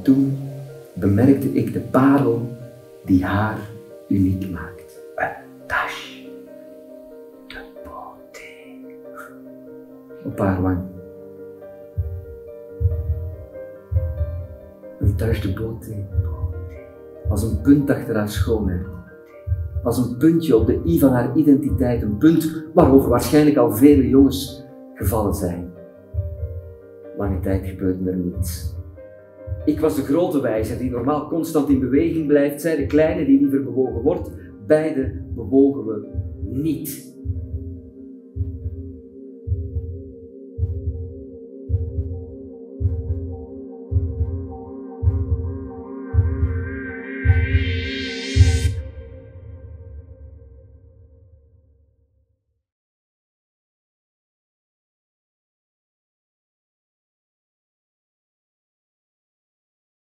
toen bemerkte ik de parel die haar uniek maakt. Een tache de beauté op haar wang. Een tache de beauté. Als een punt achter haar schoonheid. Als een puntje op de i van haar identiteit. Een punt waarover waarschijnlijk al vele jongens gevallen zijn. Lange tijd gebeurde er niets. Ik was de grote wijzer die normaal constant in beweging blijft. Zij de kleine die liever bewogen wordt. Beide bewogen we niet.